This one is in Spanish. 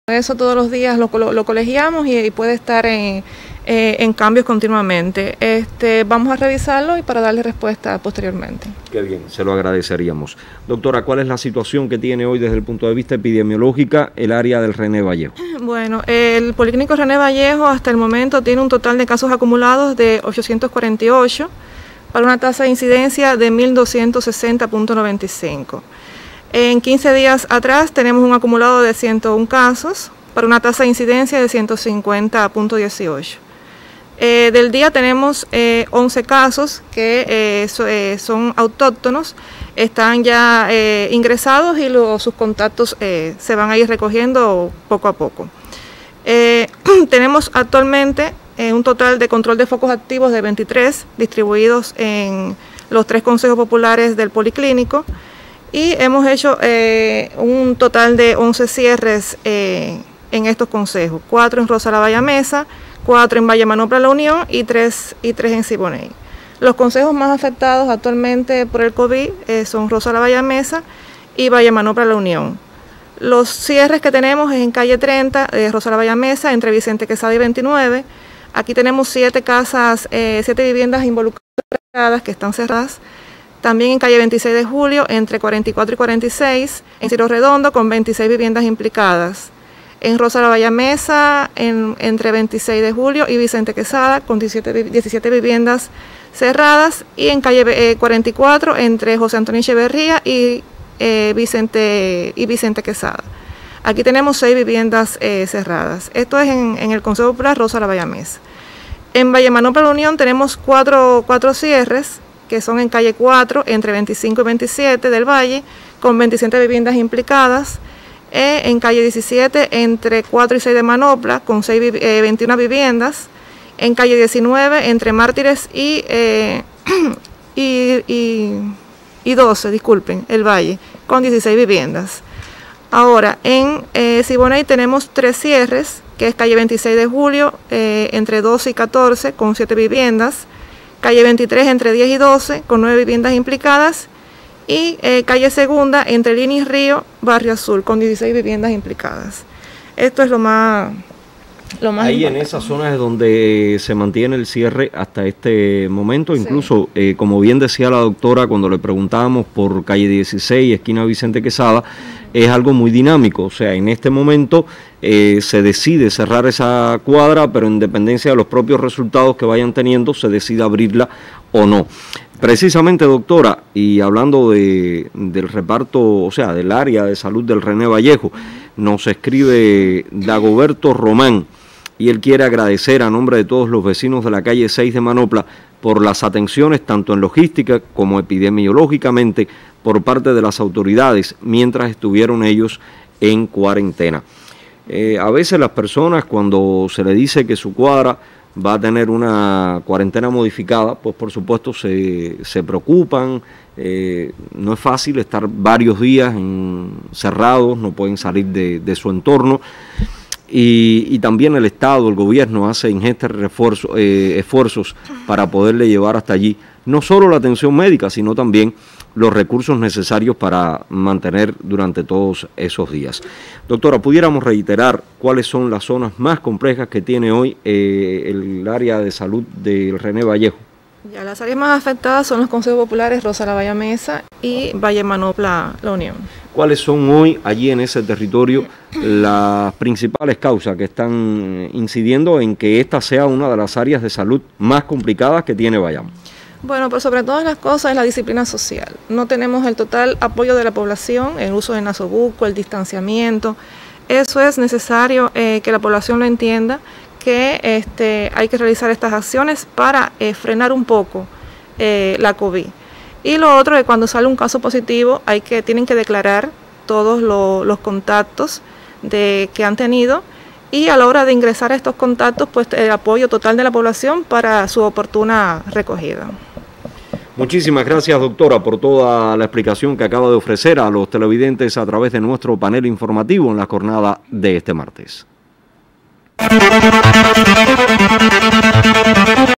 Eso todos los días lo colegiamos y puede estar en cambios continuamente. Vamos a revisarlo y para darle respuesta posteriormente. Qué bien, se lo agradeceríamos. Doctora, ¿cuál es la situación que tiene hoy desde el punto de vista epidemiológica el área del René Vallejo? Bueno, el Policlínico René Vallejo hasta el momento tiene un total de casos acumulados de 848 para una tasa de incidencia de 1.260.95. En 15 días atrás tenemos un acumulado de 101 casos para una tasa de incidencia de 150.18. Del día tenemos 11 casos que son autóctonos, están ya ingresados y sus contactos se van a ir recogiendo poco a poco. Tenemos actualmente un total de control de focos activos de 23 distribuidos en los 3 consejos populares del Policlínico. Y hemos hecho un total de 11 cierres en estos consejos, 4 en Rosa La Bayamesa, 4 en Valle Manopla La Unión y 3 en Siboney. Los consejos más afectados actualmente por el COVID son Rosa La Bayamesa y Valle Manopla La Unión. Los cierres que tenemos es en calle 30, Rosa La Bayamesa, entre Vicente Quesada y 29. Aquí tenemos 7 viviendas involucradas que están cerradas. También en calle 26 de Julio, entre 44 y 46, en Ciro Redondo, con 26 viviendas implicadas. En Rosa La Bayamesa, entre 26 de Julio y Vicente Quesada, con 17 viviendas cerradas. Y en calle 44, entre José Antonio Echeverría y Vicente Quesada. Aquí tenemos 6 viviendas cerradas. Esto es en el Consejo Popular Rosa La Bayamesa. En Valle Manopla La Unión tenemos 4 cierres, que son en calle 4, entre 25 y 27 del Valle, con 27 viviendas implicadas, en calle 17, entre 4 y 6 de Manopla, con 21 viviendas, en calle 19, entre Mártires y 12, disculpen, el Valle, con 16 viviendas. Ahora, en Siboney tenemos 3 cierres, que es calle 26 de Julio, entre 12 y 14, con 7 viviendas, calle 23 entre 10 y 12 con 9 viviendas implicadas y calle Segunda entre Lini y Río, Barrio Azul con 16 viviendas implicadas. Esto es lo más ahí en esa zona es donde se mantiene el cierre hasta este momento. Sí. Incluso, como bien decía la doctora, cuando le preguntábamos por calle 16, esquina Vicente Quesada, es algo muy dinámico. O sea, en este momento se decide cerrar esa cuadra, pero en dependencia de los propios resultados que vayan teniendo, se decide abrirla o no. Precisamente, doctora, y hablando del reparto, o sea, del área de salud del René Vallejo, nos escribe Dagoberto Román, y él quiere agradecer a nombre de todos los vecinos de la calle 6 de Manopla por las atenciones tanto en logística como epidemiológicamente por parte de las autoridades mientras estuvieron ellos en cuarentena. A veces las personas, cuando se le dice que su cuadra va a tener una cuarentena modificada, pues por supuesto se preocupan. No es fácil estar varios días encerrados, no pueden salir de su entorno. Y también el Estado, el gobierno hace ingentes esfuerzos para poderle llevar hasta allí no solo la atención médica, sino también los recursos necesarios para mantener durante todos esos días. Doctora, ¿pudiéramos reiterar cuáles son las zonas más complejas que tiene hoy el área de salud del René Vallejo? Ya, las áreas más afectadas son los consejos populares Rosa La Bayamesa y Valle Manopla La Unión. ¿Cuáles son hoy allí en ese territorio las principales causas que están incidiendo en que esta sea una de las áreas de salud más complicadas que tiene Bayamo? Bueno, pero sobre todas las cosas es la disciplina social. No tenemos el total apoyo de la población, el uso del nasobuco, el distanciamiento. Eso es necesario que la población lo entienda, que hay que realizar estas acciones para frenar un poco la COVID. Y lo otro es cuando sale un caso positivo, tienen que declarar todos los contactos que han tenido y a la hora de ingresar a estos contactos, pues el apoyo total de la población para su oportuna recogida. Muchísimas gracias, doctora, por toda la explicación que acaba de ofrecer a los televidentes a través de nuestro panel informativo en la jornada de este martes.